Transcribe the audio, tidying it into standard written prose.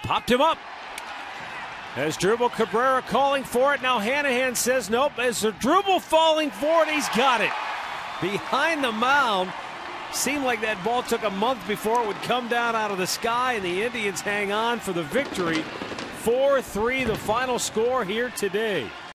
Popped him up. As Dribble Cabrera calling for it. Now Hanahan says nope. As Dribble falling for it, he's got it. Behind the mound. Seemed like that ball took a month before it would come down out of the sky, and the Indians hang on for the victory. 4-3 the final score here today.